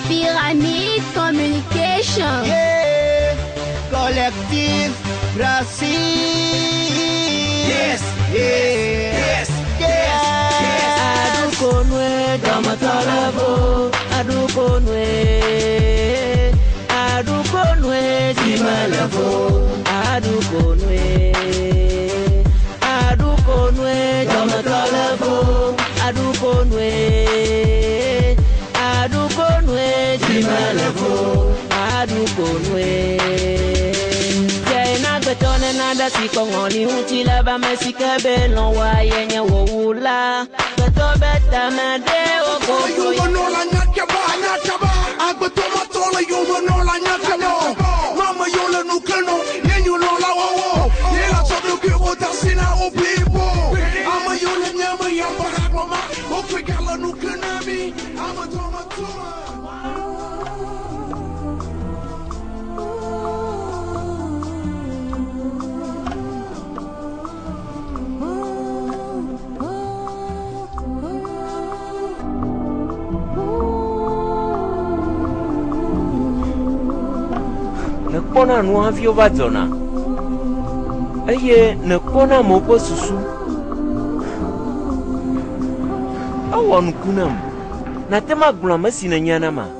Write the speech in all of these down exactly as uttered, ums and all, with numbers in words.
Pyramide Communication. Yeah, collectif Brasil. Yes, Yeah. yes, Yeah. Adukonwe Damatolabo, Adukonwe, Adukonwe Dimalavo, Adukonwe, Adukonwe Damatolabo, Adukonwe, Adukonwe Dimalavo, Adukonwe. Betone nada si kongoni utila ba mesika belon wa yenye wo wula beto beta mede o go you no la nyaka ba nyaka ba agbeto matola you no la nyaka ba mama yo le nukano yenyu no la wo wo yela so do ke o tasina o bibo ama yo le nyama yamba hakoma o kwigala nukanami ama to matola. Nekpona nu avio va dzɔna eye nekpona mo ƒe susu ewɔ nuku nam nate ma gblɔ ame si nenya na ma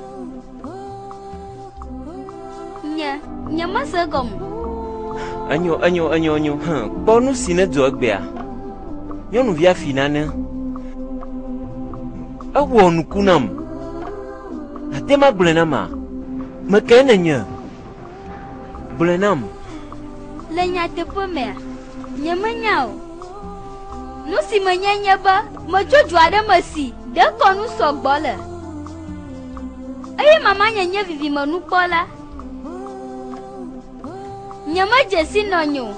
Nye, nye ma se gɔme. enyo enyo enyo enyo hã kpɔ nu si ne dzɔ egbea nyɔnuvia fi nane ewɔ nuku nam nate ma gblɔ na ma meke nenye gblɔ nam. Le nyateƒe mea, nye menya o. Nu si menye nye be medzodzo aɖe me si ɖe nu sɔgbɔ le. Eye mama nye nye vivimenukpɔla. Nye medze si nɔnye o.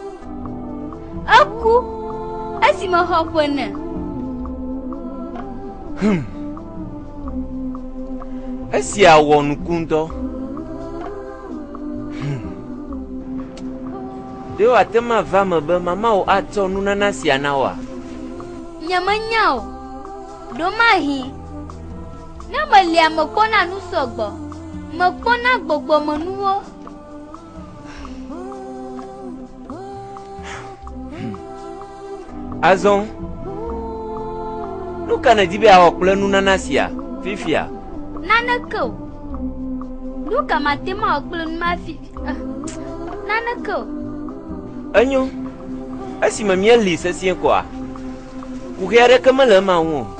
Eku esi mexɔ ƒe ne. Hmm. Esia wɔ nuku ŋutɔ. Ɖe wòate ma va me be mama wo atsɔ nunana sia na woa? Nye menya o. Ɖo mahi. Ne melia mekpɔna nu sɔgbɔ. Mekpɔna gbogbɔmenuwo. Azɔ, nu ka nedi be awɔ kple nunana sia fifia? Naneke o. Nu ka mate ma wɔ kple nu ma fi. Naneke o. Enyo, esime míeli sesĩe koa, kuxe aɖeke mele ema ŋu o.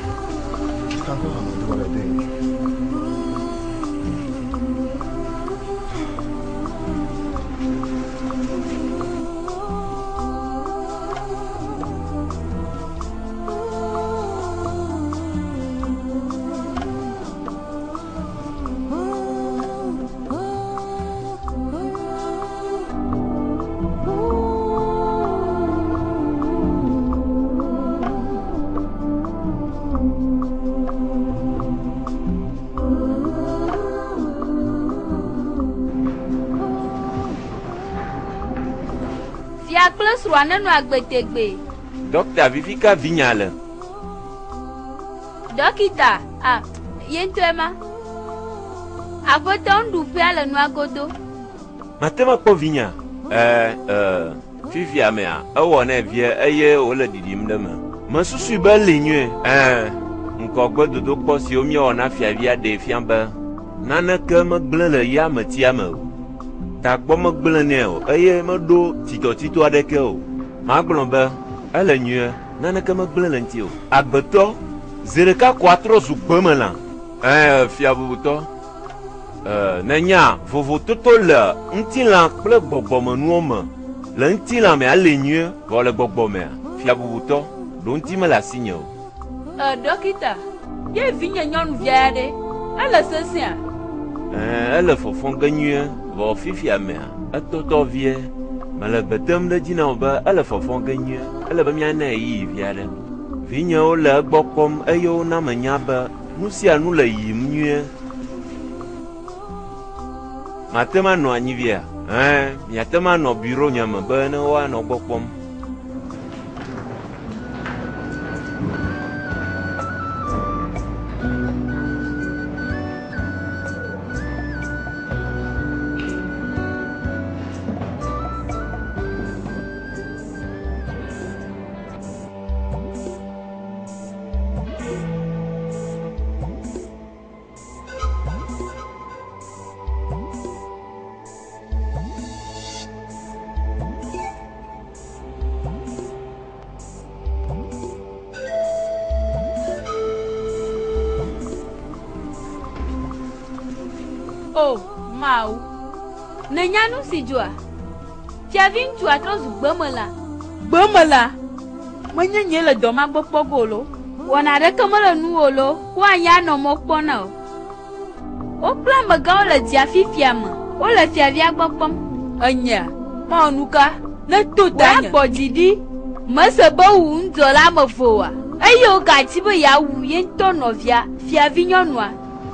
Fia kple srɔ̃a nenɔ agbetegbe. Dɔkta Vivika vinya le. Dɔkita, ah, ye ŋutɔe ma. Aƒetɔ nuɖuƒea le nua godo. Mate ma kpɔ vinya. Eh, eh, fifia mea, ewɔ ne vie eye wole ɖiɖim ɖe me. Mesusui be li nyuie. Eh, ŋkɔgbedodo kpɔ siwo míewɔ na fiavia ɖe fia be naneke megblẽ le ya metia me o. Tagbɔ megblẽ nɛ o eye meɖo titɔtito aɖeke o. Magblɔ be ele nyuie naneke megblẽ le ŋuti o. Agbetɔ zi ɖeka ko atrɔ zu gbemelã. Eh, fia bubutɔ. Uh, nenya vovototo le ŋutilã kple gbɔgbɔmenuwo me le ŋutilã mea le nyuie vɔ le gbɔgbɔ mea fia bubutɔ ɖo ŋuti mele asinye o. Uh, dɔkita, ye vinye nyɔnuvia aɖe, ele sesẽa? Uh, ele fɔfɔ ge nyuie vɔ fifia mea etɔtɔ vie mele gbetem ɖe dzi na wo be ele fɔfɔ ge nyuie ele be miane yi vi aɖe. Vinyewo le egbɔ kpɔm eye wona menya be nu sia nu le yiyim nyuie. Mate ma nɔ anyi via, eh, miate ma nɔ biro nye me be ne woanɔ gbɔ kpɔm. Oh, Mau. Nenyanu si joa. Fiavi ŋutsu atrɔ zu gbemela. Gbemela? Menye nye le dɔma gbɔ kpɔgo lo. Wɔna aɖeke mele nuwo lo. Woanya nɔ mɔ kpɔna o. Wokple amegãwo le dzia fifia me. Wole fiavia gbɔ kpɔm. Enya, mawɔ nu ka? Ne to ta nye. Woakpɔ dzi ɖi. Mese be wu ŋudzɔla me voa. Eye wo gati be yeawu ye ŋutɔ nɔvia, fiavi nyɔnua.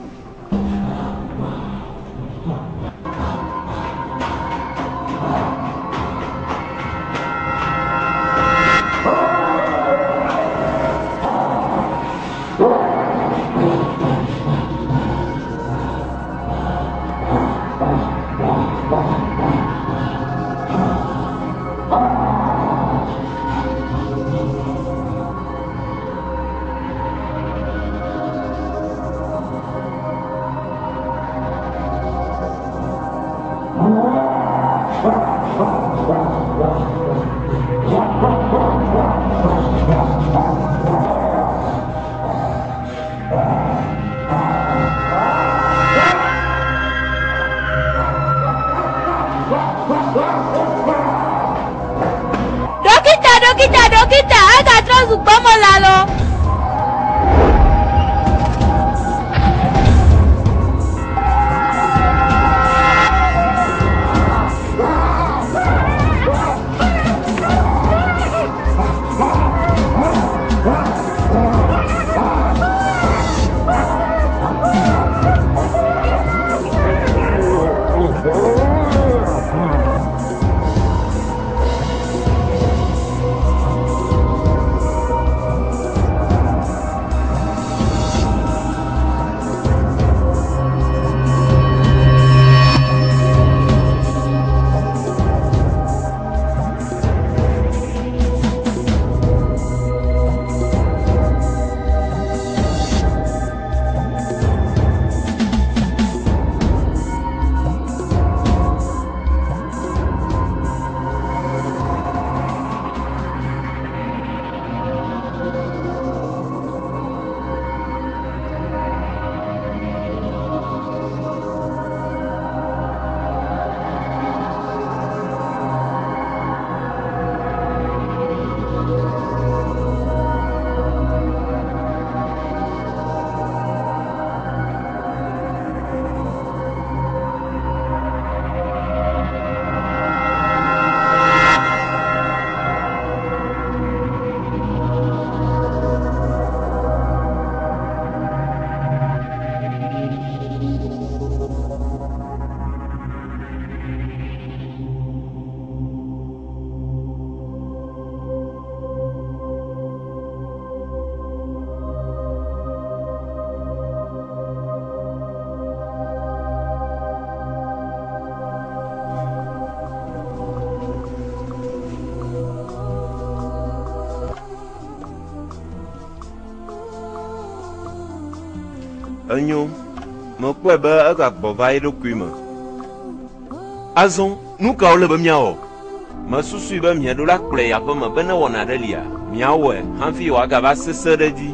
Dokita, dokita, dokita, aga trɔ zu gbɔmɔla lo. Enyo, me kpɔe be egagbɔ va yi ɖokui me. Azɔ, nu kawo le be miawɔ? Me susui be miaɖo la kplɔe yi aƒe me be ne wɔna ɖe lia, miawɔe hafi wòagava sesẽ ɖe dzi.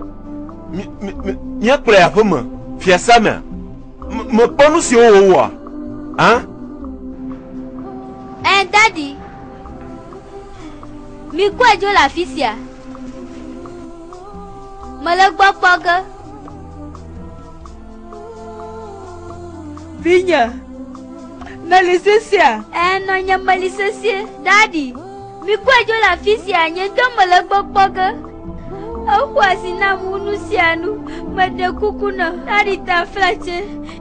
Miakplɔe yi aƒe me, fiasa mea, mekpɔ nu siwo wòwɔa, hã? Eh, dadi, mi kɔe dzo le afi sia. Mele gbɔ kpɔ ge. Vinha, na licencia. Eh, no nye me licencia, dadi. Mi kɔe dzo le afi sia, nye ŋutɔ mele gbɔ kpɔ ge. Exɔ asi na mu nu sia nu, meɖe kuku ne, dadi ta flatse.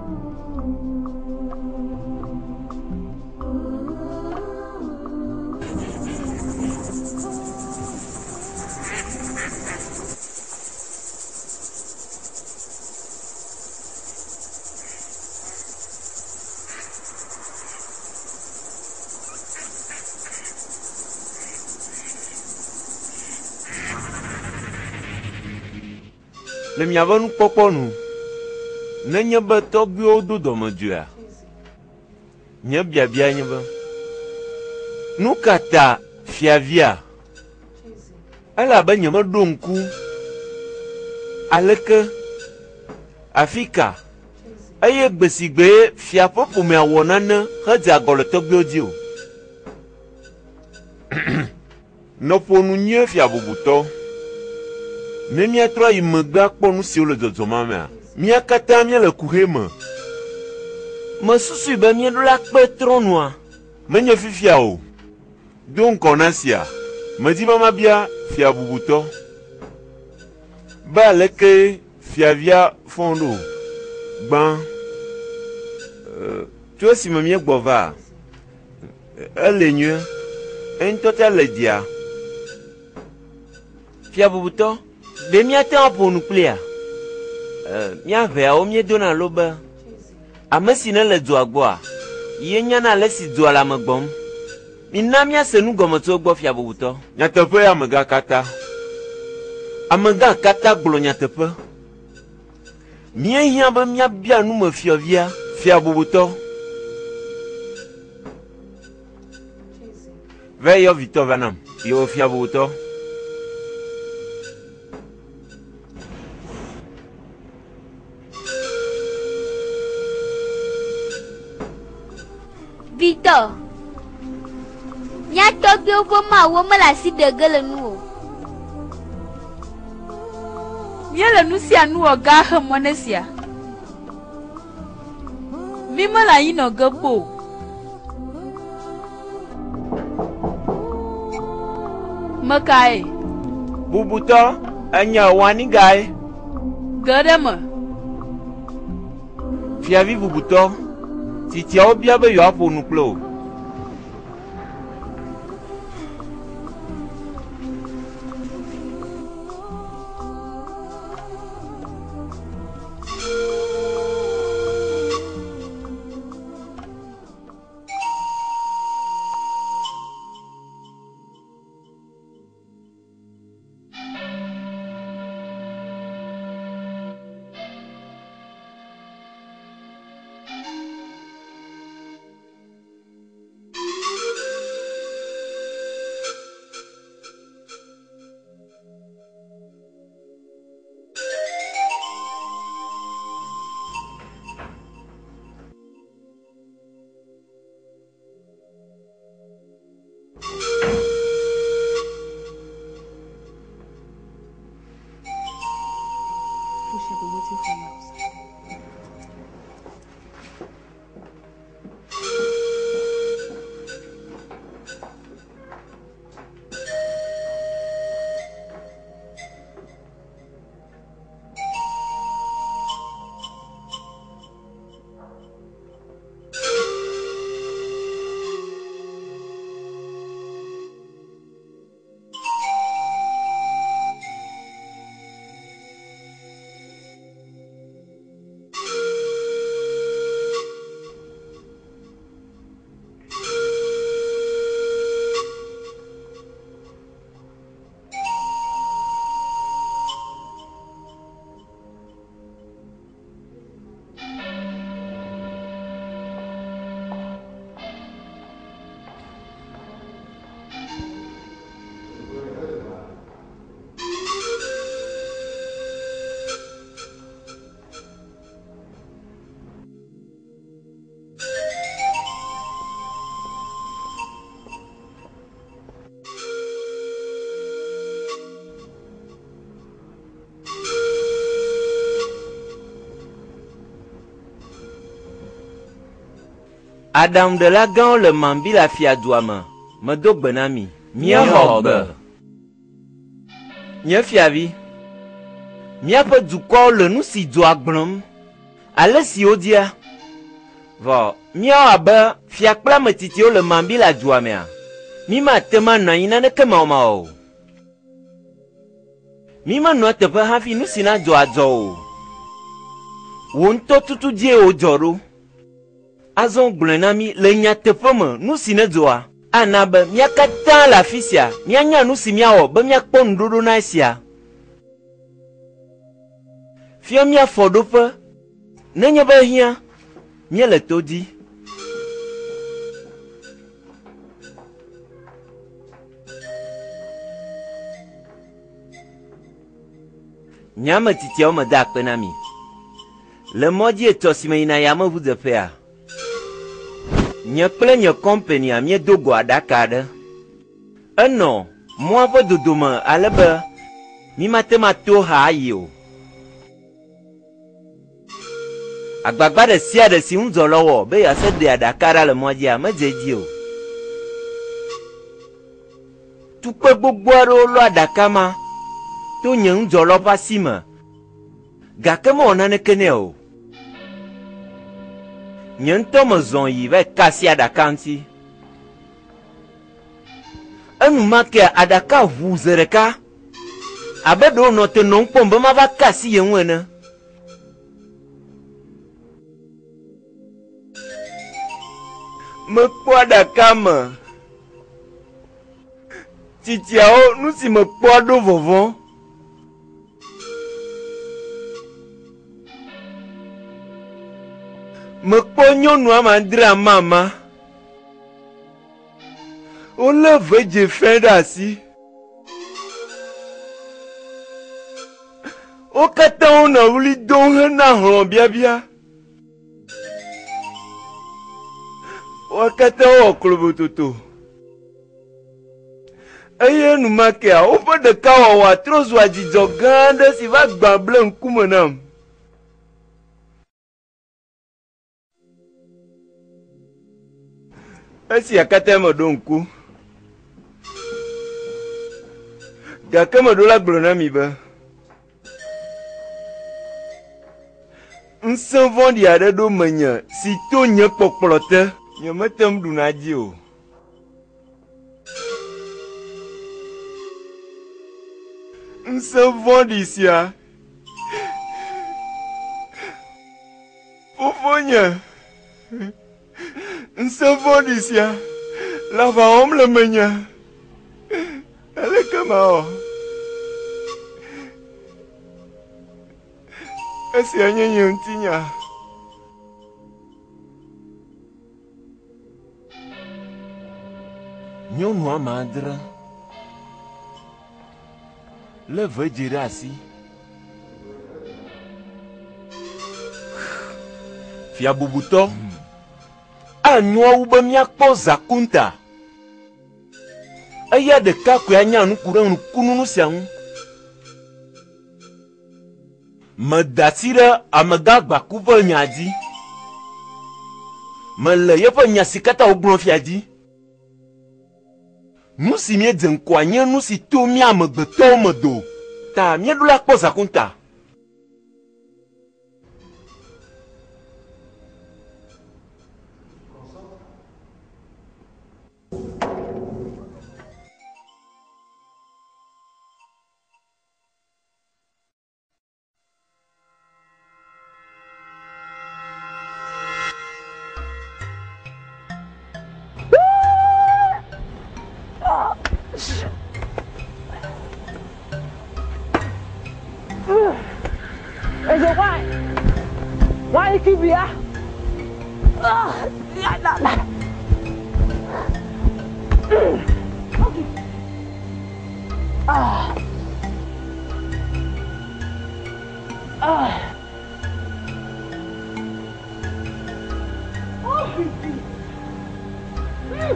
Le miave nukpɔkpɔ nu, nenye be tɔgbuiwo do dɔmedzoea, nye biabia nye be, nu ka ta fiavia, elabe nye meɖo ŋku, aleke, afi ka, eye gbesigbe fia popo me awonane hedze agɔ le tɔgbewo dzi o. Nɔƒonu nye fia bubutɔ. Ne miatrɔ yi megbe akpɔ nu siwo le dzɔdzɔm mea, mia katã mia le kuhe me. Mesusui be mieɖo la kpe trɔnua. Menye fifia o. Do ŋkɔ na sia. Medi be mabia fia bubutɔ. Be aleke fiavia fɔ̃ ɖo. Gbã. Tso esime míegbɔ va, ele nyuie. Eŋutɔ ta le dzia. Fia bubutɔ, ɖe míate ŋu aƒo nu kplia? Míaʋeawo míedona lo be ame si ne le dzoa gbɔa, ye nyana ale si dzoa le ame gbɔm. Mina míase nu gɔme tso gbɔ fia bubutɔ. Nyateƒe amegã katã. Amegã katã gblɔ nyateƒe. Míehiã be míabia nu me fiɔvia fia bubutɔ. Ve yɔ vitɔ va nam. Yo fia bubutɔ. Victor, nyatɔgbewo ƒe mawo mele asi ɖe ge le nu o. Míele nu sia nu wɔ gã he mɔ ne sia. Mi mele anyinɔge kpo o. Mekae? Bubutɔ, enye wanigae. Ge ɖe me. Fiavi bubutɔ, titiawo bia be yewoaƒo nu kple wo. Aɖaŋuɖela gãwo le Mambi le fiadua me, medo gbe na mi. Míexɔ gbe. Nye fiavi, míaƒe dukɔwo le nu si dzoa gblɔm, ale si wodia. Vɔ, míawɔ abe fia kple ame tsitsiwo le Mambi le dua mea, mi mate ŋu anɔ anyi naneke mawɔmawɔ o. Mi menɔa teƒe hafi nu si na dzɔ adzɔ o. Wò ŋutɔ tutu die wodzɔ ɖo. Azɔ gblɔe na mi le nyateƒe me nu si ne dzɔa ana be mía katã le afi sia míanya nu si míawɔ be míakpɔ nuɖoɖo na esia. Fia míafɔɖoƒe nenye be hiã míele to dzi. Nye ame tsitsiawo me da akpe na mi. Le mɔdzi etɔ si me yina yameŋudzeƒea. Nye kple nye kɔmpenia miedo go aɖaka aɖe. Enɔ mɔa ƒe dodome ale be mi mate ma to ha ayi o. Agbagba ɖe sia ɖe si ŋudzɔlɔ wɔ be yease ɖe aɖaka ɖa le mɔdzia medze dzi o. Tukpe gbogbo aɖewo lɔ aɖaka ma to nye ŋudzɔlɔ ƒe asi me, gake mewɔ naneke nɛ o. Nye ŋutɔ me zɔ yi va ka asi aɖaka ŋuti. Enumake aɖaka ʋu ze ɖeka abe ɖewo nɔ te nɔ kpɔm be mava ka asi ye ŋu ene. Mekpɔ aɖaka me. Tsitsiawo nu si mekpɔ ɖo vɔvɔ. Mekpɔ nyɔnu amandre amama. Wolé vedze fɛn ɖe asi. Wo katã wonɔ wli dom hena hlɔ̃ biabia. Wo katã wɔ klobototo. Eye numakea woƒe ɖekawɔwɔa trɔ zua dzidzɔ gã aɖe si va gbã ble ŋkume nam. Esia katã meɖo ŋku. Gake meɖo la gblɔ na mi be ŋusẽ vɔ̃ɖi aɖe ɖo menye si to nye kpɔkplɔ te nyemete ŋu ɖuna dzi o. Ŋusẽ vɔ̃ɖi sia fofonye, ŋusẽ vɔ̃ɖi sia le aʋa wɔm le menye. Eleke mawɔ? Esia nye nye ŋutinya. Nyɔnu ame adre lé vedze ɖe asi. Fia bubutɔ, anyoa wu be míakpɔ zakunta. Eya ɖeka koe anya nuku ɖe nukununu sia ŋu. Meda asi ɖe amegãgbaku ƒe nya dzi. Mele yeƒe nya si katã wogblɔ fia dzi. Nu si míedze ŋkɔa nye nu si to mía amegbetɔwo me do. Ta míeɖo la kpɔ zakunta. Is it why? Why you keep here? Ah, la la la. Okay. Ah. Ah. Oh, baby. Mm.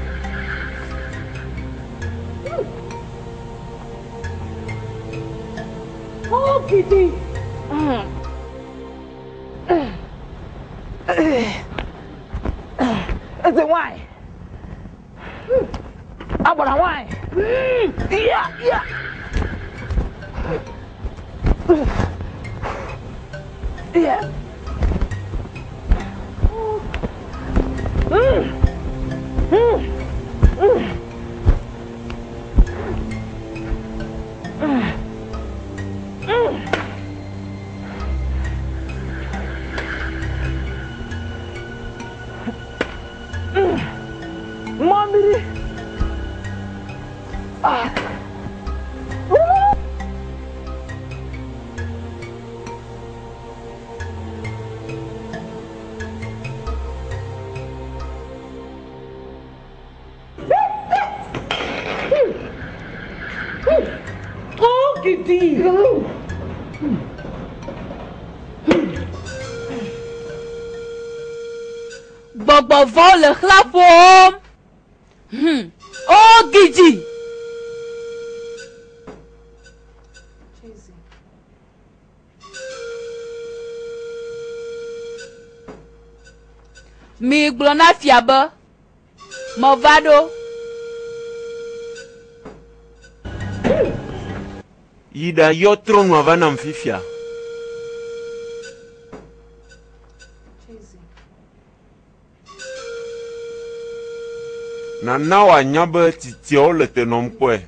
Oh, Kitty. Mm. Is it why? How about why? Yeah, yeah. Yeah. Mm. Mm. Mm. Mommy. Ah. Oh, Kitty. Gbogbo vɔ le xla ƒom. Hmm. O gidzi. Mi gblɔ na fia be me va ɖo. Yi ɖayɔ trɔnua va nam fifia. Nana wòanya be titiawo le tenɔm kpɔe.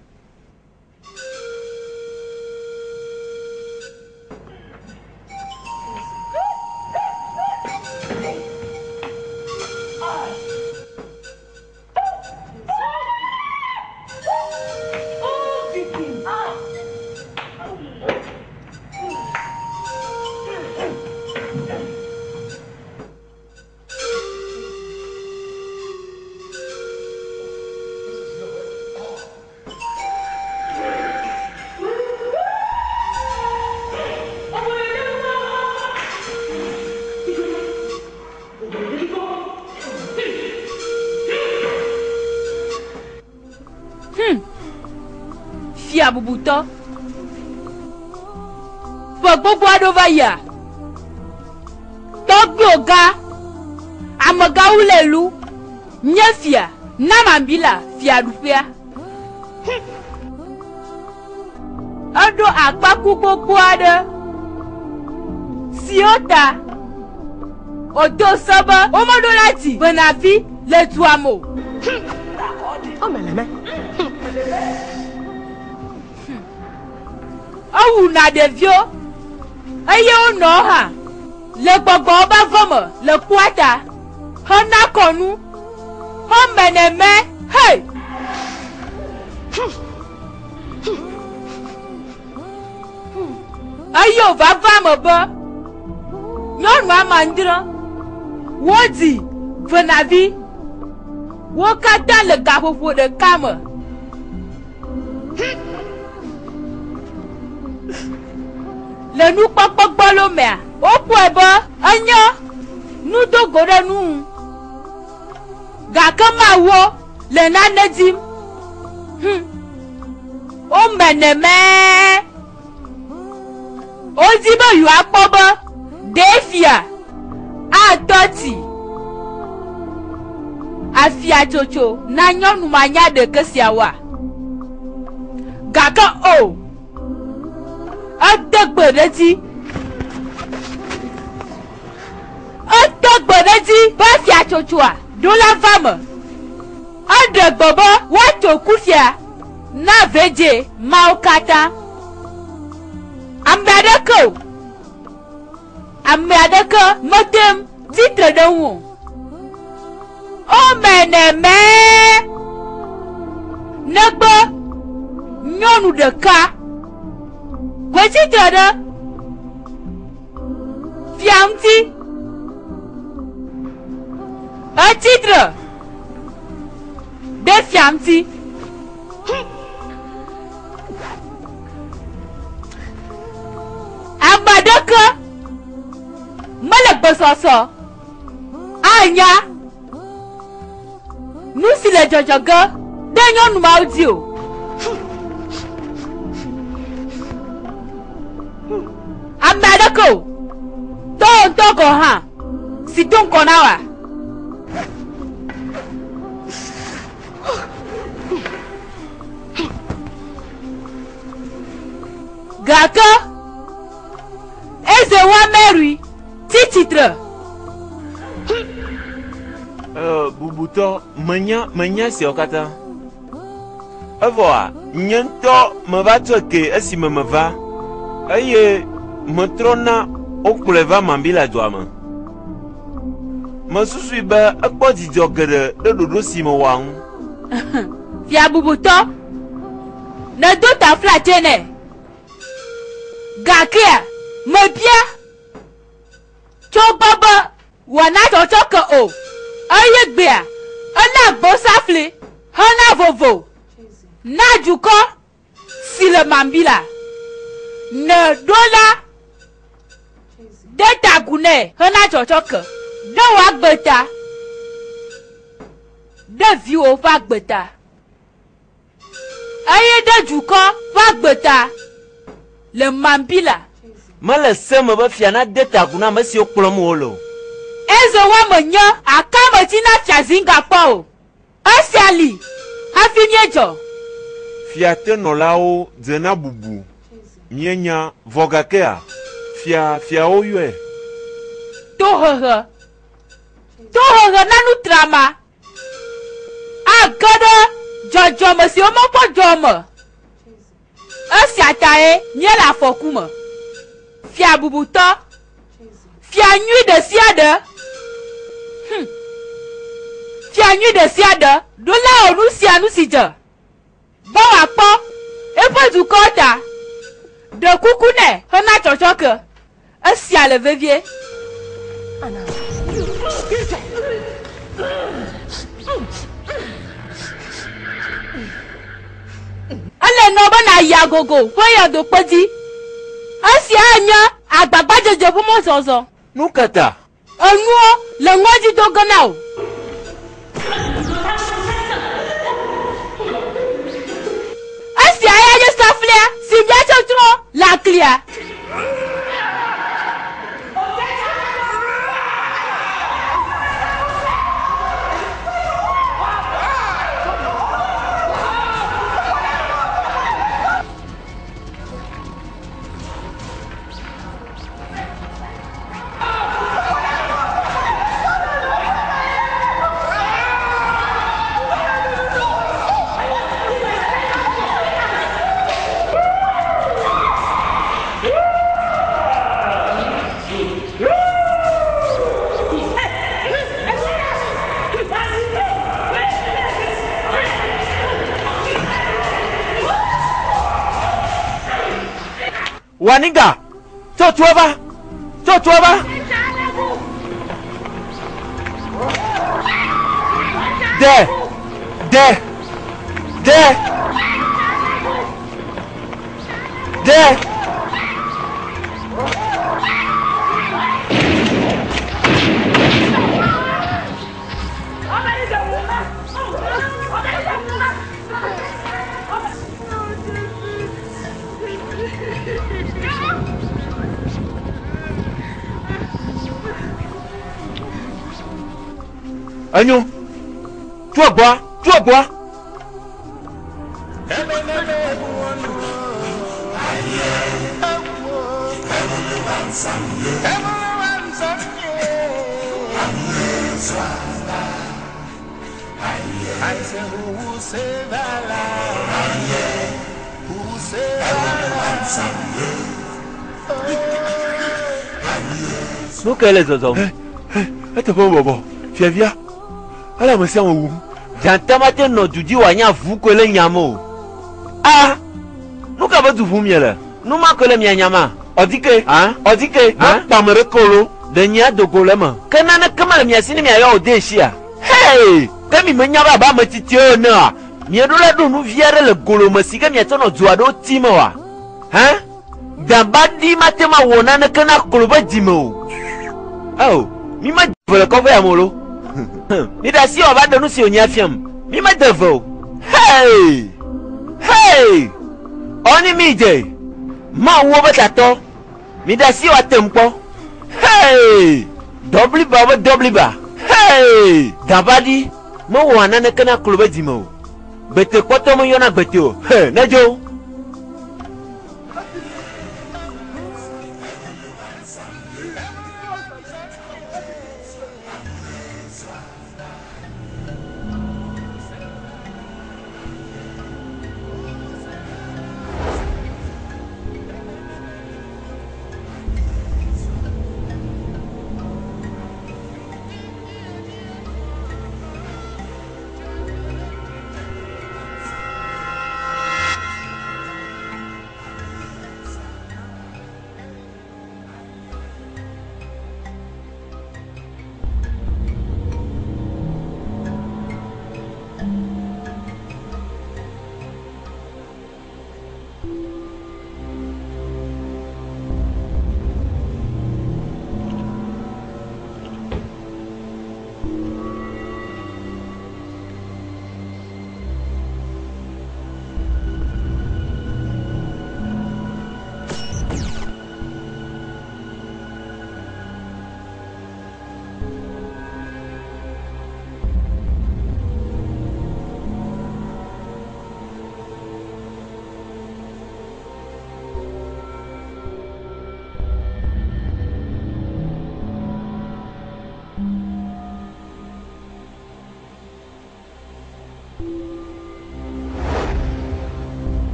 Fia bubutɔ. Ƒe gbogbo aɖewo va yia. Tɔgbuiwo gã. Amegawo le lu. Nye fia. Na mambi la fiaɖuƒea. Eɖo akpaku gbogbo aɖe. Siwo ta. Wodo se be womeɖo la dzi be navi le dua me o. Ewuna ɖeviwo eye wonɔ hã le gbɔgbɔ wobe avɔ me le kpoa ta hena kɔnu xɔme neme hei. Eye wòvava me be nyɔnu amandre wodzi venavi wo katã le gaƒoƒo ɖeka me. Le nukpɔkpɔ gbɔlo mea, woƒoe be enye nudogo ɖe nu. Gake mawo le nane dim. Hm. Wome neme. Wodi be yewoakpɔ be ɖe fia atɔ tsi. Afia tsotso na nyɔnu manya ɖeke sia wa. Gake o. Ede gbe ɖe dzi. Ede gbe ɖe dzi be fia tsotsoa ɖo la va me. Eɖe gbe be woatso kufia na vedze mawo katã. Ame aɖeke o. Ame aɖeke metem tsitre ɖe ŋu o. Ome neme. Negbe nyɔnu ɖeka tsitre ɖe fia ŋuti. Etsitre ɖe fia ŋuti. Ame aɖeke mele gbɔsɔsɔ anya nu si le dzɔdzɔ ge ɖe nyɔnu mawo dzi o. Ame aɖeke o. Tɔwo ŋutɔ gɔ hã si do ŋkɔ na wa. Gake eze wa Mary tsi tsitre. Uh, bubutɔ menya menya siawo katã. Evɔa nye ŋutɔ meva tso ke esime meva eye metrɔna wokplɔe va Mambila dua me. Mesusui be ekpɔ dzidzɔ geɖe ɖe ɖoɖo si me wòa ŋu. Fia bubutɔ ne do taflatse nɛ. Gakea mebia tso gbɔ be wòana tsɔtsɔ ke o. Eye gbea ena gbɔsafli hena vovo na dukɔ si le Mambila. Ne ɖola de tagu nɛ hena tsɔtsɔ ke ne wòagbe ta ɖeviwo ƒe agbeta eye ɖe dukɔ ƒe agbeta le Mambila. Mele se me be fia na de tagu na ame siwo kplɔm wo le o. Eze woame nye akameti na fia zinga kpɔ o. Esia li hafi míedzɔ. Fia tenɔlawo dzena bubu. Mienya vɔgakea. Fia fiawo yɔe. Tohehe. Tohehe na nutrama. Age ɖe dzɔdzɔme siwo mekpɔ dzɔ me. Esia tae nye le afɔku me. Fia bubutɔ. Fia nyui ɖe sia ɖe. Hm. Fia nyui ɖe sia ɖe. Ɖola o nu sia nu si dze. Be wòakpɔ eƒe dukɔ ta. Ɖe kuku nɛ hena tsɔtsɔke. Esia le vevie. Ele nɔ be na yi agogo ƒe yɔdokpe dzi. Esia nye agbagbadzedze ƒe mɔzɔzɔ. Nu kata. Enuwo le ŋɔdzi do ge na o. Esia ya nye saflia si miatsɔtrɔ le aklia. Waniga, to tuaba, to tuaba. De, de, de, de. Agneau, toi bois, toi bois. Nous quel est ce homme? Eh, eh, t'es pas bobo. Fia via. Ala me se wu. Jantamate no dudi wanya vu ko le nyamo. Ah! Nu ka ba du vu miele. Nu ma ko le mia nyama. Odike, hein? Odike, hein? Pamere kolo. De nya dogo le ma. Kana na kama le mia sini mia yo de shia. Hey! Kami me nya ba ba ma titi o na. Mi do la do nu viere le golo ma sika mi atono duwa do timo wa. Hein? Damba di matema wona na kana koloba dimo. Oh, mi ma vole ko ya molo. Mi da si o ba de nu si onya fiam. Mi ma devo. Hey! Hey! Oni mi je. Ma wo beta to. Mi da si wa tempo. Hey! Dobli ba ba dobli ba. Hey! Dabadi mo wo anane kana koloba dimo. Bete kwoto mo yona bete o. Hey, najo.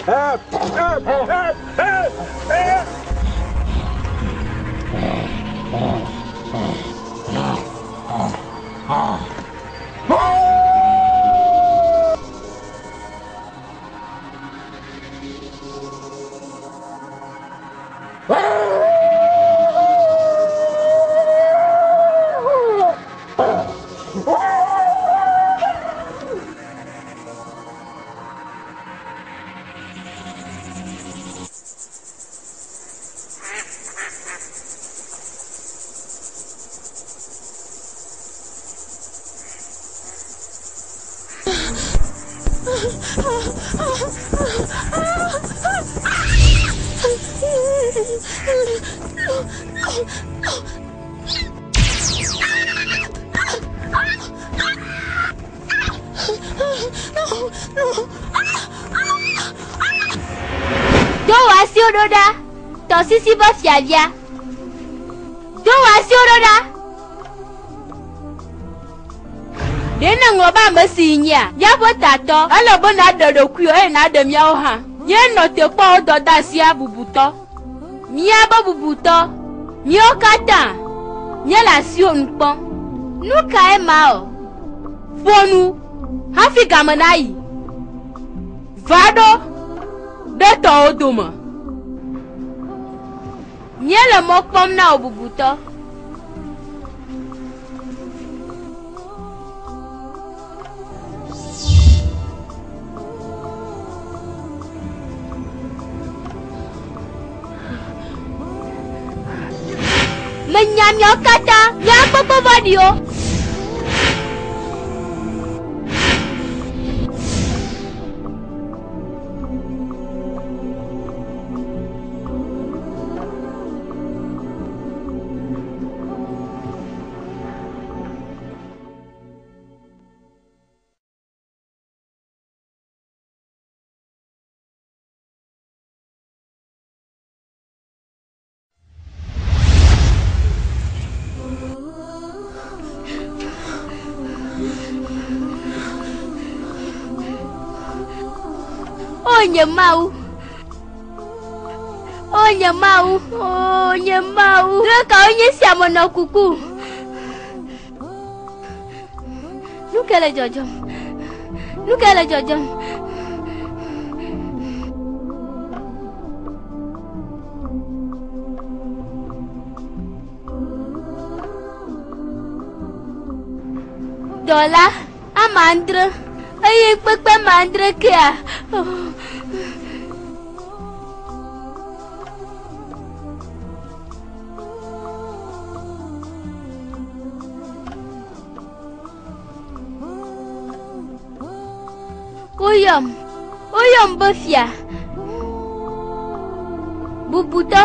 Doda, ton sisi va fiavia. Do wasio doda. Dena ngoba masinya. Ya botato. Ala bona dodo kuyo e na dem ya oha. Ye no te po doda sia bubuto. Mia ba bubuto. Mio kata. Nye la sio npon. Nuka e mao. Fonu. Hafi gamanai. Vado. Beto odoma. Nye le mokpom na obubuto. Menyam yo kata, ya popo vadio. Oh nyemau, oh nyemau, oh nyemau. Dia kau nyesiam mana kuku. Nuka le jojom, nuka le jojom. Dola, amandra, ayah pepe mandra kia. Uyam, uyam bafia. Bubuto.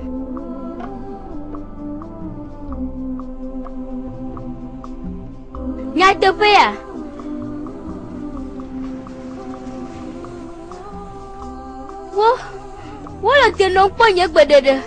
Ngata pe ya? Wo, wo la tenong panya gbedede.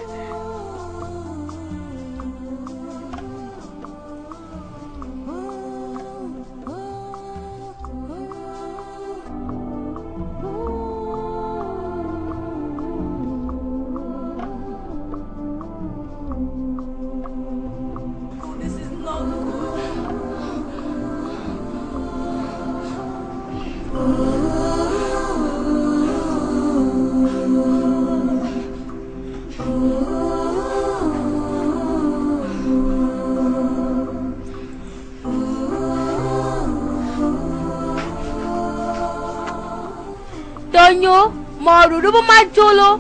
Tonyo, moru rubo majolo.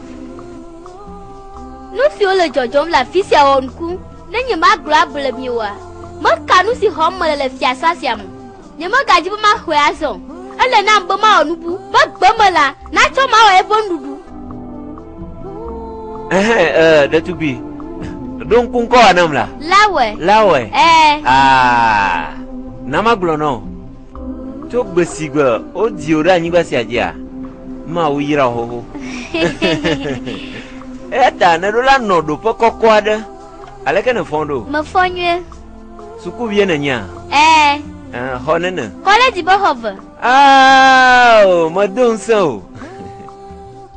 Nusi ole jojom la fisi a onku. Nenye ma grab le miwa. Ma kanu si homo le fia sasiam. Nye ma gaji ma hwe aso. Ele na mbo ma onubu. Ba gbemo la. Na cho ma o ebo ndudu. Eh eh datubi. Don kunko anam la. Lawe. Lawe. Eh. Ah. Nama glono. To gbesigbe o di ora anyi gbasi aja. Ma uyira hoho. Eta na dola nodo pokoko ade. Aleke ne fondo. Me fonye. Suku vie na nya. Eh. Eh honene. College bo hove. Ah, madon so.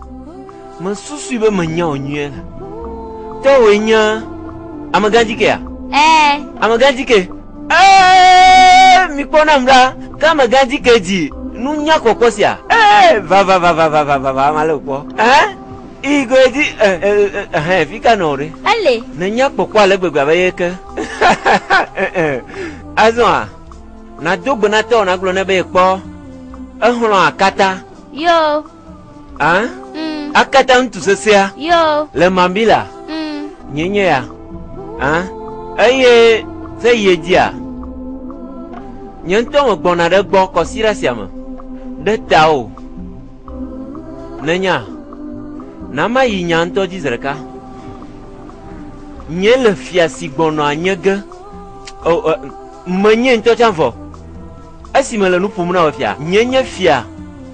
me susu be me nya onye la. Te we nya amaganji ke ya? Eh. Amaganji ke. Eh, mi pona mra. Kama ganji ke ji. Nu nya kokosia. Eh, va va va va va va va va malo ko. Eh? Igo di eh eh eh fika nore. Ale. Na nya kokwa le gbegba ba yeke. Eh eh. Azwa. Na dogbo na te ona glo na be po. Ehun akata. Yo. Ah? Mm. Akata ntu sesia. Yo. Le mambila. Mm. Nyenye ya. Ah? Eye se ye dia. Nyento mo gbona de gbo ko sira siama. De tao. Nenya. Nama yi nyanto jizreka. Nye le fia si gbono anyege. Oh, uh, menye nto chanfo. Asi me le nu pum na fia. Nyenye fia.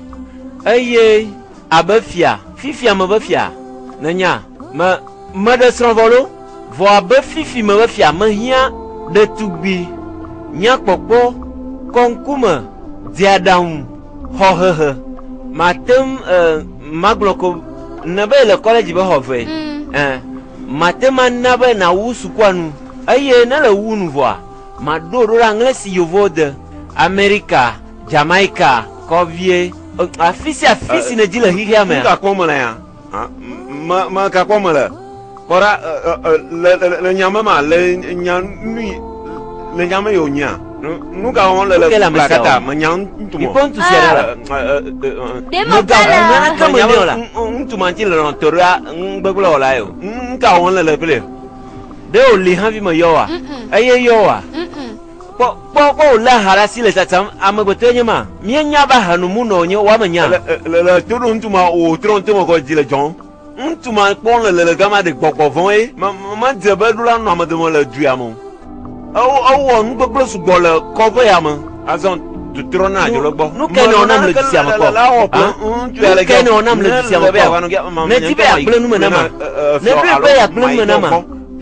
Eye abe fia. Fifia me be fia. Nenya, me me de sronvolo. Vo abe fifi me be fia me hia de tugbi. Nya kpokpo konkume diadam ho he he. Matem uh, magloko nabe le college be ho fe. Mm. Eh. Matema nabe na wusu kwanu. Aye na le wunu voa. Madoro anglesi yovo de America, Jamaica, Kovie. Afisi afisi ne jile hiya me. Ka ko mala ya. Ma ma ka ko mala. Kora le le nyama ma le nya nui le nyama yo nya. Nu ka on le le kata ma nya ntumo. Ipon tu siara. Demo pala. Kama ni ola. Ntuma ti le ron toria ngbegula ola yo. Nka on le le pele. De oli havi ma yowa. Aye yowa. Mm. Po po po la harasi le tatam amagbetenye ma. Mi nya ba hanumu no nye wa manya. Le le toro ntuma o tron timo ko jile jon. Ntuma pon le le gama de gbogbo fon e. Ma ma de be dula no amade mo le du amo. Awo awo ngbeglo sugbo le cover ya mo. Azon tu trona jo le gbo. Nu kene onam le disi amako. Nu kene onam le disi amako. Ne tibe akble nu menama. Ne tibe akble nu menama.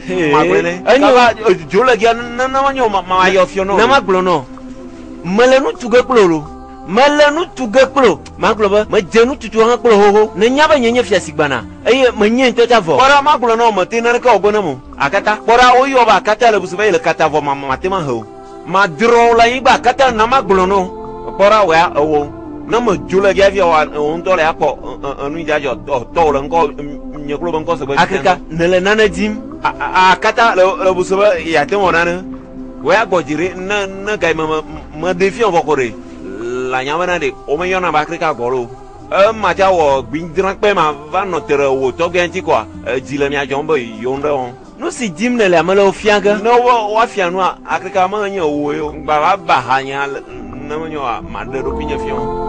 Anyo jola gya na na wanyo ma yo fio no. Na maglo no. Mele nu tuge kloro. Mele nu tuge kloro. Maglo ba ma jenu tutu han kloro ho ho. Ne nya ba nyenye fia sigbana. Eye menye nto ta vo. Ora maglo no ma te na ka ogona mo. Akata. Ora oyo ba akata le busu ba ile kata vo ma ma te ma ho. Ma dro la yi ba akata na maglo no. Ora wa owo. Na ma jola gya fia wa on to le akọ anu ja jo to le nko nyeklo ba nko se ba. Akika nele nana jim. Akata le busu ba ya te mo na ne. Wa gbojire na na ga ma ma defi on vokore. La nyamana de o me yona ba Afrika goro. E ma ja wo gbindran pe ma va no tere wo to genti kwa. Jile mi ajombo yonde on. No si jim nele amala ofianga. No wo wa fianu Afrika ma nya wo yo gba ba hanya na mo nyo ma de ro pinya fion.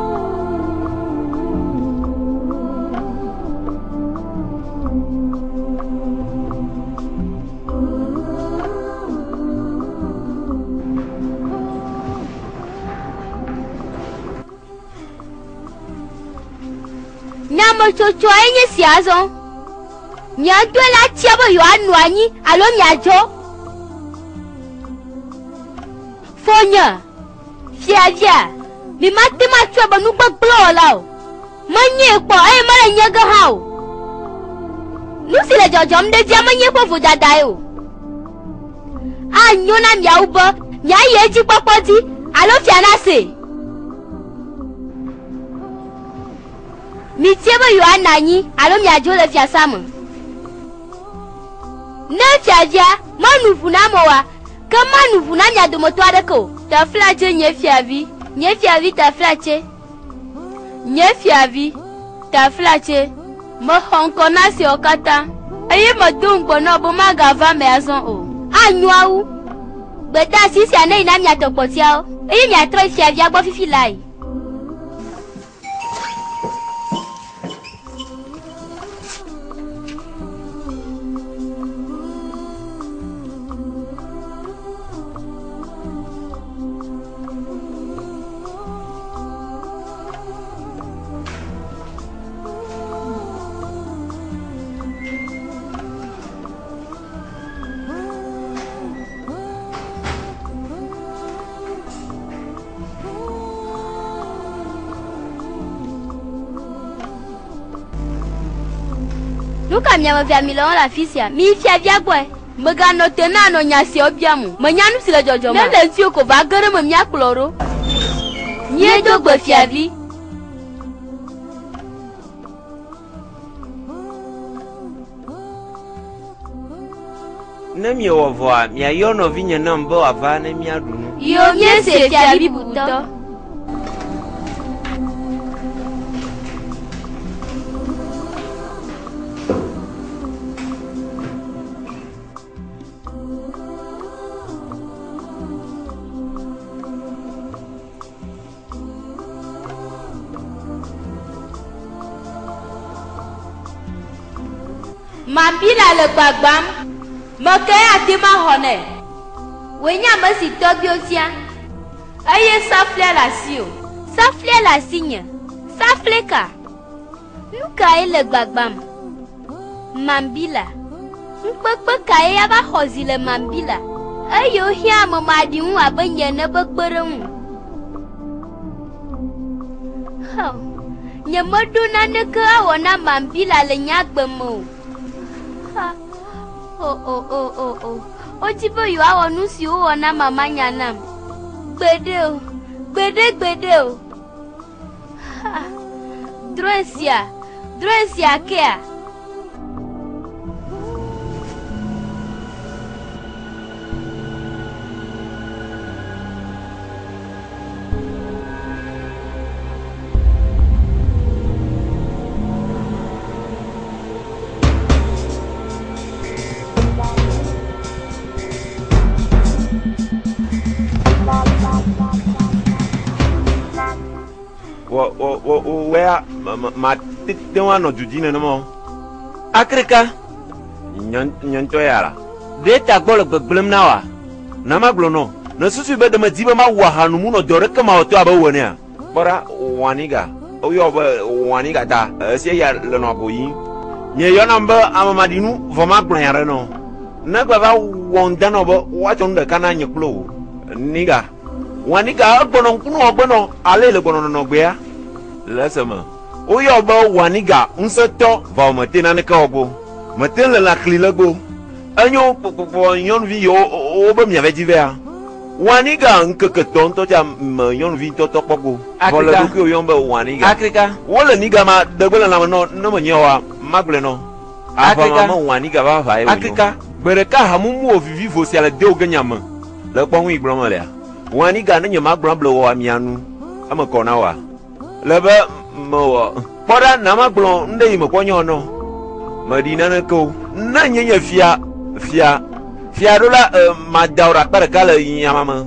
Nyama chocho enye siazo. Nyadwe la tiabo yo anu anyi alo nyajo. Fonya. Fiavia. Mi mate ma chwa nu gbagbo la o. Manye po e mara nyaga ha o. Nu sile jojo mde dia manye po fu dada o. Anyo na mia ubo, nya ye ji popodi, alo fiana se. Mi tieba yo ananyi alo mi ajo le fia samu. Ne fia via manuvu na mowa. Ka manuvu na nya do moto adeko. Ta flache nye fia vi. Nye fia vi ta flache. Nye fia vi ta flache. Mo honko na si okata. Aye mo dungbo no bo magava me azon o. Anwa u. Beta sisi ane ina mi atopotia o. Aye mi atro fia via gbo fifi lai. nous quand miam via milon la fisia mi fia via boy me gano tena no nya si obiamu me nya nu si le jojo ma le nti ko va gere me mia kloro nye do gbe fia vi ne mi wo voa mi ayo no vi nye na mbo ava ne mi adunu yo mie se fia vi buto Mambila le gbagbam me ke atima hone wenya me si tobio tia eye safle la si o safle la signe safle ka nuka ele gbagbam Mambila nkpekpe ka ya ba hozi le Mambila ayo hia mo madi hu abenye ne begbere hu ha nye moduna ne ka wona Mambila le nyagbemo oh oh oh oh oh o ti bo yo awon nu si o na mama nyanam gbede o gbede gbede o drosia drosia kea wo wo wo wea ma te wa no jujine no mo Afrika nyon nyon to yara de ta gbolo gbegblem na wa na ma glo no na susu be de ma dibe ma wa hanu mu no dore kama to aba woni a bora waniga o yo ba waniga ta se ya le no bo yi nye yo na mba amamadinu vo ma gblan yara no na gba ba wonda no bo wa to ndo kana nye klo niga waniga ogbono nkunu ogbono ale le gbono no gbe ya lesema o yo ba waniga unseto va mate na ne ka obo mate le la klilego anyo popo yon vi yo o ba mi ave divers waniga nkeke tonto ja yon vi to to popo vola du ko yon ba waniga Afrika wala niga ma de gbola na no no mo nyewa magle no Afrika ma waniga ba fa e Afrika bereka hamumu ovivi fo si ala de oganyama le pon wi gbromo le wani ga na nyama gbran wa mianu ama kona wa lebe mo poda na ma gbron nde yimo konyo no madina na ko na nyenya fia fia fia dola ma daura para kala nyama ma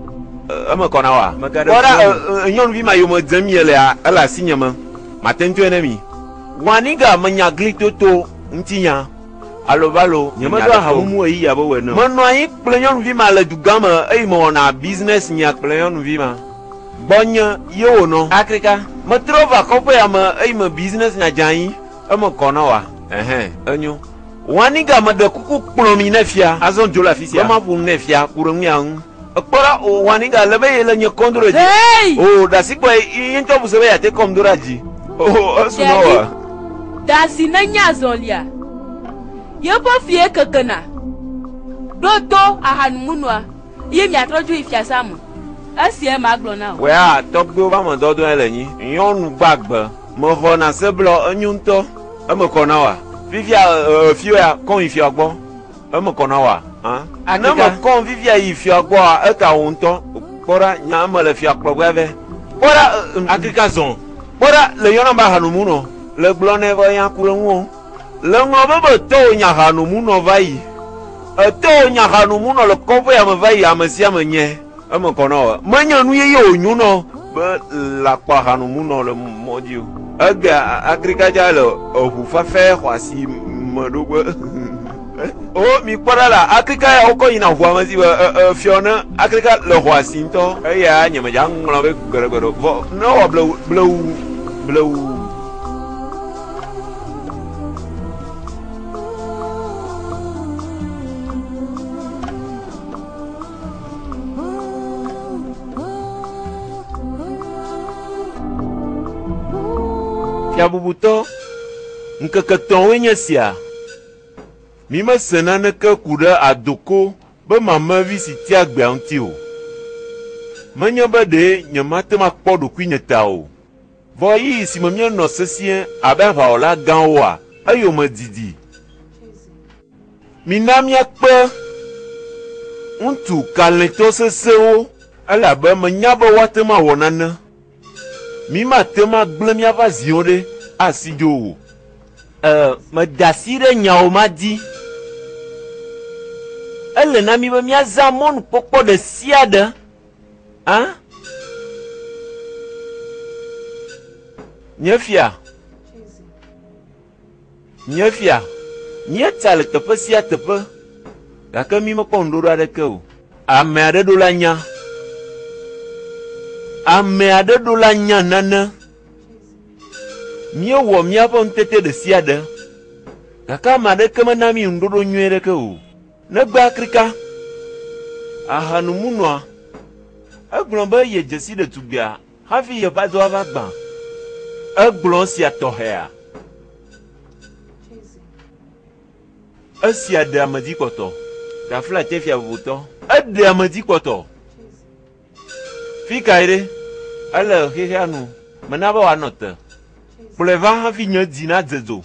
ama kona wa poda nyon vi ma yo mo dzamiele ala sinyama matento enemi wani ga manya glitoto ntinya alo balo nyama do ha mu yi abo we no mono yi plenyon vi ma la dugama e mo na business nya plenyon vi ma bonya yo no Afrika ma trova ko pe ama e mo business nya jan e mo kono wa eh eh enyo wani ga ma de kuku plomi na fia azon jola fisia ma bu na fia kuro nyan okpora o wani ga lebe yele nye kondoro ji o da sikwa yin to bu se be ya te kom doraji o asu no wa da sinanya zolia Yopo fie kekena doto ahanmunwa ye mi atroju ifia samu asie maglo na we a togbo ba mo dodo eleyin yonu gbagbe mo vo na seblo anyunto e mo kona wa vivia fia kon ifia ogbo e mo kona wa han na mo kon vivia ifia ogbo e ka unto pora nya mo le fia ogbo pora Afrika zon pora le yona ba hanumuno le glone vo yan kuronwo le ngobe be to nya hanu no vai e to nya hanu no le kopo ya me vai amsia menye e mo kono manya nu ye yo nyu no be la pa hanu no le modio aga Afrika jalo o hu fa fe kwasi modogo o mi kwara la Afrika ya oko ina hu amasi e fiona Afrika le kwasi nto e ya nya me jang lo be goro goro no blow blow blow ya bubuto nkeke ton wenye sia Mi me se naneke ku ɖe adoko be mamevi si tia gbea ŋuti o. Menye be ɖe nyemate makpɔ ɖokui nye ta o. Vɔ yi si me mienɔ sesĩe abe aʋawɔla gãwoa, eyome didi. Mina miakpe ŋutsu kalẽtɔ sesẽwo elabe menya be woate ŋu awɔ nane. Mi mate ŋu agblẽ miaƒe aziwo ɖe asi dzo o. Uh, meda asi ɖe nyawo ma di. Ele na mi be miaza mɔnukpɔkpɔ ɖe sia ɖe. Hein? Nye fia. Nye fia. Míetsa le teƒe sia teƒe. Gake mi mekpɔ ŋuɖoɖo aɖeke o. Ame aɖe ɖo la nya. Ame aɖe ɖo la nya nane. Míewɔ míaƒe ŋutete ɖe sia ɖe. Gake ame aɖeke mena mi ŋuɖoɖo nyui aɖeke o. Negbe akrika. Ahanumunɔa. Egblɔ be ye dzesi ɖetugbia hafi yeƒe adɔ ava gbã. Egblɔ sia tɔxɛa. Esia ɖe amedzikpɔtɔ. Gafla tefia vovotɔ. Eɖe amedzikpɔtɔ. Fi kae ɖe. Ele xexea nu. Mena be wòanɔ te. Kplɔe va hafi nye dzi na dzedzo.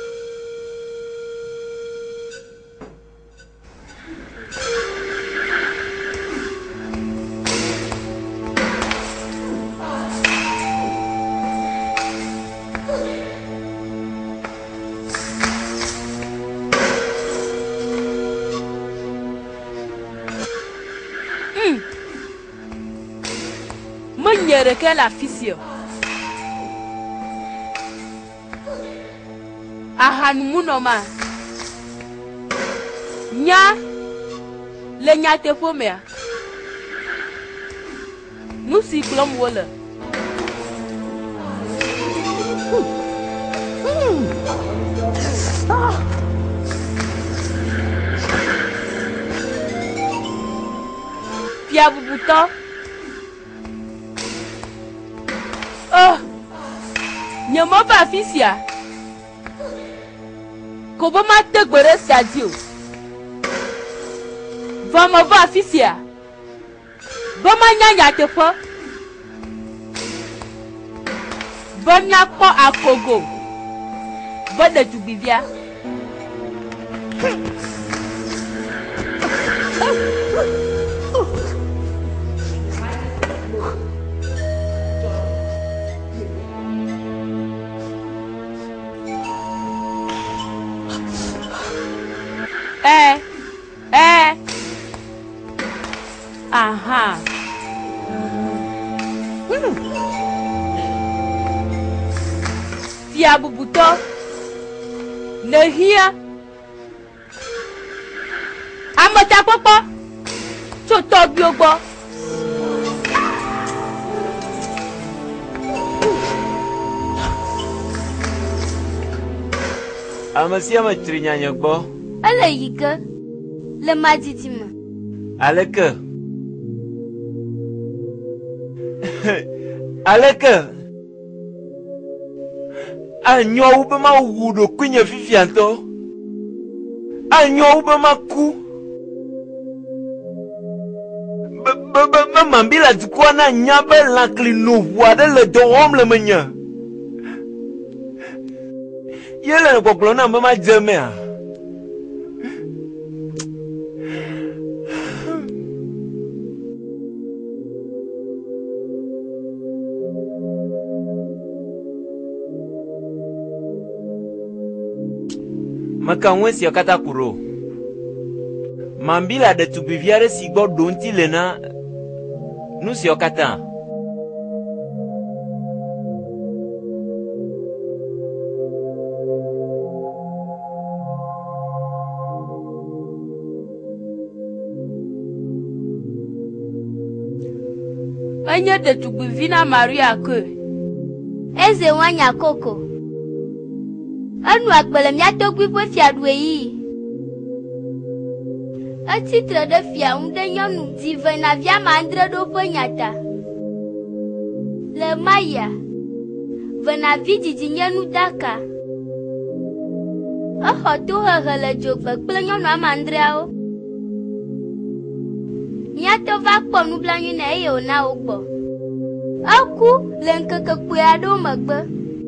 Menye ɖeke le afi sia. Ahanumunɔ ma. Nya le nyateƒe mea. Nu si gblɔm wole. Fia bubutɔ. Oh, nyemɔva afi sia. Ko be mate gbe ɖe sia dzi o. Vɔ meva afi sia. Be manya nyateƒe. Be miakpɔ akogo. Be ɖetugbivia. Eh, eh. Aha. Fia bubutɔ. Nehia. Ametakpɔkpɔ. Tso tɔgbiwo gbɔ. Ame sia ame tri nyanye gbɔ. Ele yi ke le madidi me. Aleke? Aleke? Anyo wu be ma wu ɖokui nye fifia ŋutɔ. Anyo wu be ma ku. Be be be be mambi la dukɔa na nya be lãkli noʋu aɖe le dɔ wɔm le menye. Ye le gbɔgblɔ na be ma dze mea. Maka ŋue sia kata kuro. Mambi la ɖetugbivi aɖe si gbɔ ɖo ŋuti le na nu siawo katã. Enye ɖetugbivi na Maria ke. Eze wanya koko. Enu agbe le mia tɔgbui ƒe fiaɖue yi. Etsitre ɖe fia ŋu ɖe nyɔnu dzivenavia mandre ɖo ƒe nyata. Le Maya, venavi dzidzi nye nudaka. exɔ tohehe le dzogbe kple nyɔnu ame adreawo. Míatɔ va kpɔ nublanui nɛ eye wòna wo gbɔ. Eku le ŋkeke kpui aɖewo megbe.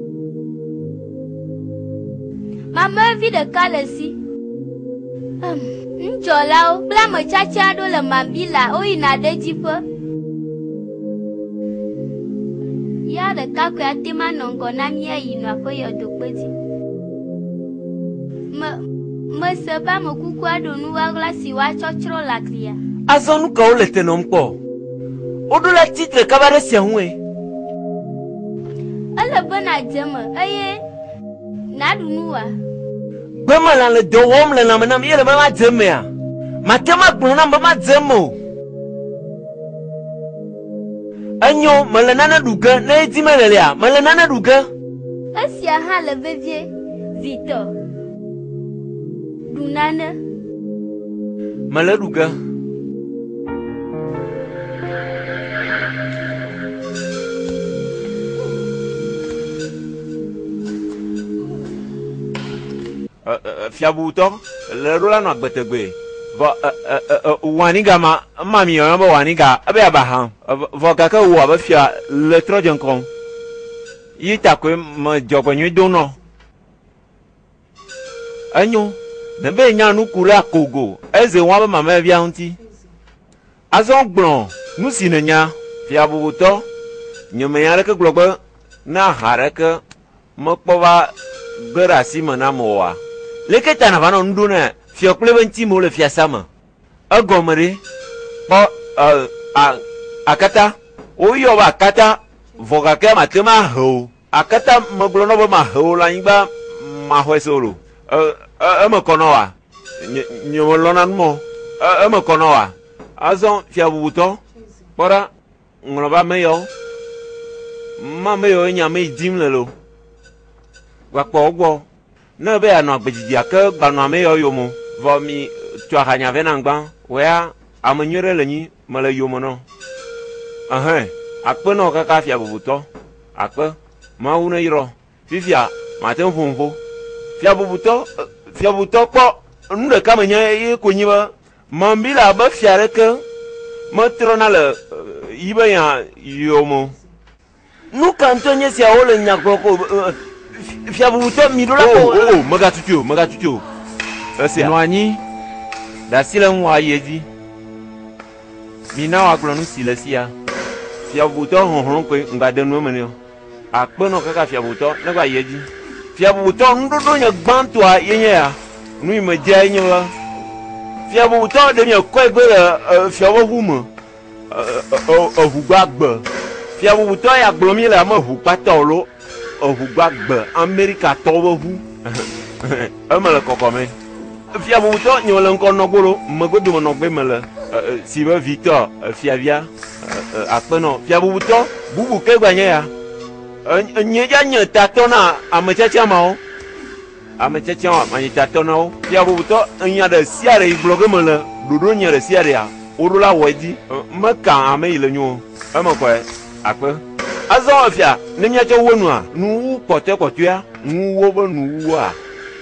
Mamevi ɖeka le si. Um, Ŋudzɔlawo kple ametsatsi aɖewo le Mambila woyina ɖe dziƒe. Ya ɖeka koe ate ma nɔ ŋgɔ na mía yinɔ aƒe yɔdokpe dzi. Me mese be ame kuku aɖo nu waɣla si woatsɔtsrɔ̃ le aglia. Azɔ nu kawo le tenom kpɔ? Woɖo la tsitre kaba ɖe sia ŋue. Ele be nadze me eye naɖu nu wa. Gbemelã le dɔ wɔm le lãme nam yele be madze mea. Mate ma gblɔ nam be madze me o. Enyo mele nane ɖu ge ne edi me lelia mele nane ɖu ge. Esia hã le vevie vitɔ. Ɖu nane. Mele ɖu ge. Fiabutɔ le ɖo la nɔ agbetegbe vɔ waniga ma mami yɔyɔ be waniga ebe aba ha vɔ gake wo abe fia le trɔ dze ŋkɔ yi ta koe me dzɔgbenyui do nɔ enyo ne be nya nuku le akogo eze wɔn abe mamevia ŋuti azɔ gblɔ nu si ne nya fiabutɔ nyemenya ɖeke gblɔ be na ha ɖeke mekpɔ va ge ɖe asi me na me oa. Leke ta na va nɔ nuɖo ne fiɔkple be ŋti mo le fiasa me. Egɔme ɖe kpɔ akata woyɔ be akata vɔ gake mate ma he o. Akata megblɔ nɔ be ma he o le anyigba ma xɔe se o lo. Eme kɔ nɔ wa. Nye me lɔna nu mɔ. Eme kɔ nɔ wa. Azɔ fiabubutɔ kpɔ ɖa ŋlɔ ba me yɔ. Ma me yɔ nye ame yi dim le lo. Gbakpɔ wo gbɔ. Ne be anɔ agbedzidzia ke gbanɔ ame yɔ yomo vɔ mi tu ahanya vɛ na ŋgba wea ame nyui ɖe le nyi me le yome nɔ ehɛn akpe nɔ kaka fia bubutɔ akpe mawu ne yrɔ fifia mate ŋu ƒoƒo fia bubutɔ fia bubutɔ kpɔ nu ɖeka me nye ye ko nyi be Mambila be fia ɖeke metrɔna le yi be nya yome nu ka ŋutɔ nye sia wo le nyagblɔ ko fiabutɔ mi ɖo la ko o o megatutu o megatutu o esia nɔ anyi ɖasi le ŋu ayi dzi mi na woagblɔ nu si le sia fiabutɔ hɔhlɔ koe ŋgba de nu eme ne o akpe nɔ kaka fiabutɔ ne gba yi dzi fiabutɔ nuɖoɖo nye gbãtɔa ye nye ya nu yi me dze ye nye be fiabutɔ ɖe nye kɔe gbe le fiawoʋu me eʋu gba gbe fiabutɔ ya gblɔ mi le ame ʋu kpatɔ lo eʋu gbagbe Amerika tɔwo ʋu eme le kɔkɔme fiabutɔ nye le ŋkɔ nɔgbolo megbedome nɔgbe me le si be vitɔ fiavia akpenɔ fiabutɔ bubu ke gba nye ya nye dza nye tatɔ na ametsatsia mawo ametsatsia ma nye tatɔ na wo fiabutɔ nya ɖe sia ɖe yi gblɔ ge me le ɖoɖo nye ɖe sia ɖea woɖo la wɔ dzi meka ame yi le nyo eme kɔe akpe azɔ fia ne miatsɔ wo nua nuwu kpɔtɔe kpɔtɔea nuwo be nuwua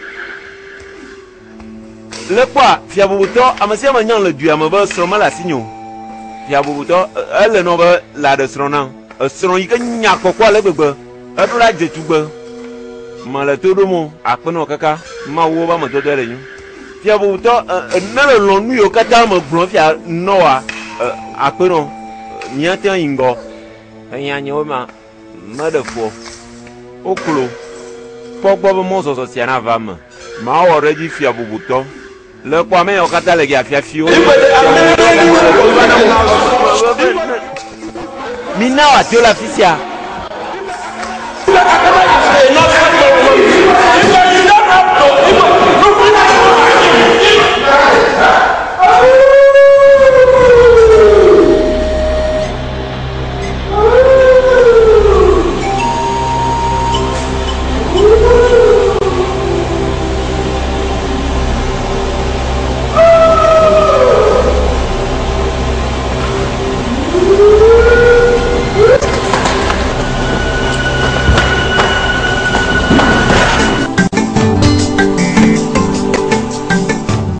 le kpɔa fiabubutɔ ame sia ame nya le dua me be srɔ̃ me le asi nyo fiabubutɔ ele nɔ be le aɖe srɔ̃ na esrɔ̃ yi ke nya kɔkɔ ale gbegbe eɖo la dze tugbe me le to ɖom o akpenɔ kaka mawo be amedɔdɔ le nyo fiabubutɔ ne le lɔ nu yiwo katã me gblɔ fia nɔa akpenɔ miate yi ŋgɔ enya nyewo ma meɖe fo woklo kpɔ gbɔ be mɔzɔzɔ sia na va me mawɔ ɖe dzi fiabubutɔ le kpɔ ame yawo katã le gia fiafiwo mina wòatso le afi sia Enough